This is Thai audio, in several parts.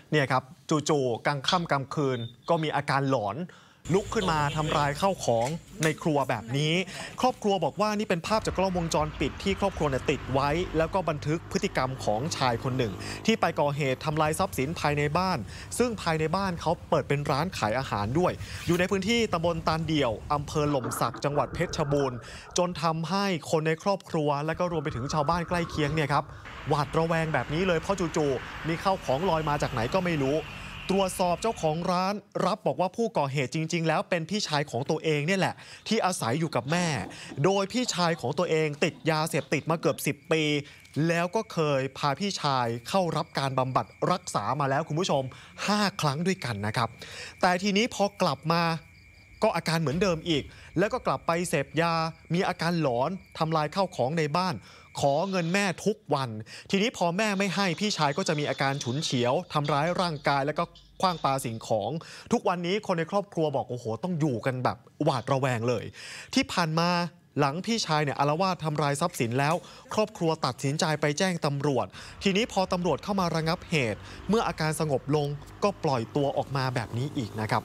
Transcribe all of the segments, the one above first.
เนี่ยครับจู่ๆกลางค่ำกลางคืนก็มีอาการหลอนลุกขึ้นมาทำลายข้าวของในครัวแบบนี้ครอบครัวบอกว่านี่เป็นภาพจากกล้องวงจรปิดที่ครอบครัวติดไว้แล้วก็บันทึกพฤติกรรมของชายคนหนึ่งที่ไปก่อเหตุทำลายทรัพย์สินภายในบ้านซึ่งภายในบ้านเขาเปิดเป็นร้านขายอาหารด้วยอยู่ในพื้นที่ตำบลตาลเดี่ยวอำเภอหล่มสักจังหวัดเพชรบูรณ์จนทำให้คนในครอบครัวและก็รวมไปถึงชาวบ้านใกล้เคียงเนี่ยครับหวาดระแวงแบบนี้เลยเพราะจู่ๆมีข้าวของลอยมาจากไหนก็ไม่รู้ตรวจสอบเจ้าของร้านรับบอกว่าผู้ก่อเหตุจริงๆแล้วเป็นพี่ชายของตัวเองเนี่ยแหละที่อาศัยอยู่กับแม่โดยพี่ชายของตัวเองติดยาเสพติดมาเกือบ10 ปีแล้วก็เคยพาพี่ชายเข้ารับการบำบัดรักษามาแล้วคุณผู้ชม5 ครั้งด้วยกันนะครับแต่ทีนี้พอกลับมาก็อาการเหมือนเดิมอีกแล้วก็กลับไปเสพยามีอาการหลอนทำลายข้าวของในบ้านขอเงินแม่ทุกวันทีนี้พอแม่ไม่ให้พี่ชายก็จะมีอาการฉุนเฉียวทำร้ายร่างกายแล้วก็ขว้างปาสิ่งของทุกวันนี้คนในครอบครัวบอกโอ้โหต้องอยู่กันแบบหวาดระแวงเลยที่ผ่านมาหลังพี่ชายเนี่ยอาละวาดทำลายทรัพย์สินแล้วครอบครัวตัดสินใจไปแจ้งตำรวจทีนี้พอตำรวจเข้ามาระงับเหตุเมื่ออาการสงบลงก็ปล่อยตัวออกมาแบบนี้อีกนะครับ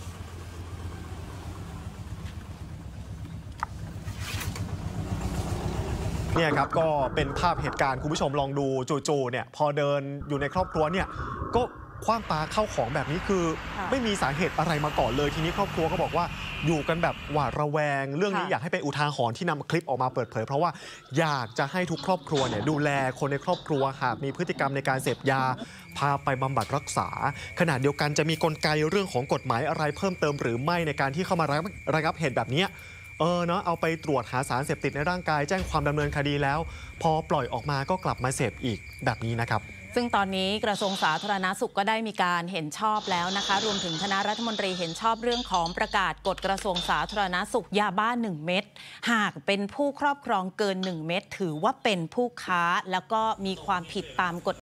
เนี่ยครับก็เป็นภาพเหตุการณ์คุณผู้ชมลองดูจู่ๆเนี่ยพอเดินอยู่ในครอบครัวเนี่ยก็ขว้างปาเข้าของแบบนี้คือไม่มีสาเหตุอะไรมาก่อนเลยทีนี้ครอบครัวก็บอกว่าอยู่กันแบบหวาดระแวงเรื่องนี้อยากให้เป็นอุทาหรณ์ที่นำคลิปออกมาเปิดเผยเพราะว่าอยากจะให้ทุกครอบครัวเนี่ยดูแลคนในครอบครัวหากมีพฤติกรรมในการเสพยาพาไปบำบัดรักษาขณะเดียวกันจะมีกลไกเรื่องของกฎหมายอะไรเพิ่มเติมหรือไม่ในการที่เข้ามาระงับเหตุแบบนี้เนาะเอาไปตรวจหาสารเสพติดในร่างกายแจ้งความดำเนินคดีแล้วพอปล่อยออกมาก็กลับมาเสพอีกแบบนี้นะครับซึ่งตอนนี้กระทรวงสาธารณสุขก็ได้มีการเห็นชอบแล้วนะคะรวมถึงคณะรัฐมนตรีเห็นชอบเรื่องของประกาศกฎกระทรวงสาธารณสุขยาบ้า1 เม็ดหากเป็นผู้ครอบครองเกิน1 เม็ดถือว่าเป็นผู้ค้าแล้วก็มีความผิดตามกฎ